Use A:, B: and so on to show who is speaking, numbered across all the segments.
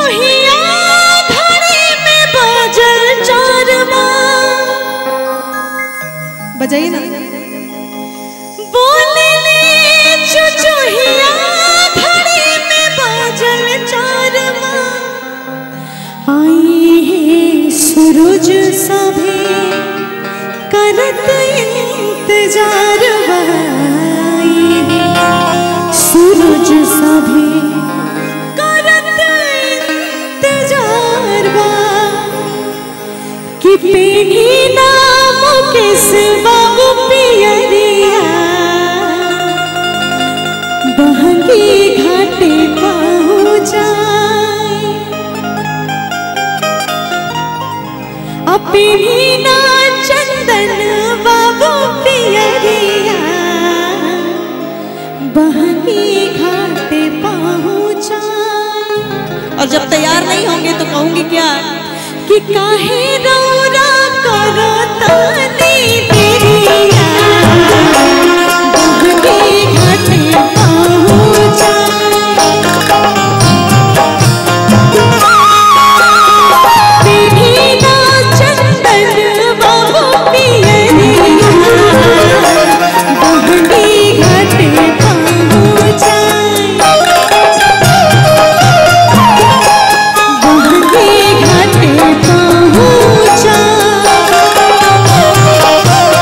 A: चुचुहिया घड़ी में बाजल चारमा। बजाइए ना। बोले ले चुचुहिया घड़ी में बाजल चारमा। आई है सूरज सभी करत इंतजार। आई है सूरज सभी कि पेनी नाम किस बाबू पियरिया बहंगी घाटे पहुँचाए। पेनी ना चंदन बाबू पियरिया बहंगी घाटे पहुँचाए। और जब तैयार नहीं होंगे तो कहूंगी क्या कि काहे रौरा करो तानी तेरिया बहंगी घाटे पहुँचाए। पेनी ना चंदन बाबू पियरिया बहंगी घाटे पहुँचाए। बहंगी घाटे पहुँचाए।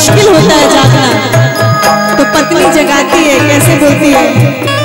A: मुश्किल होता है जागना, तो पत्नी जगाती है, कैसे बोलती है।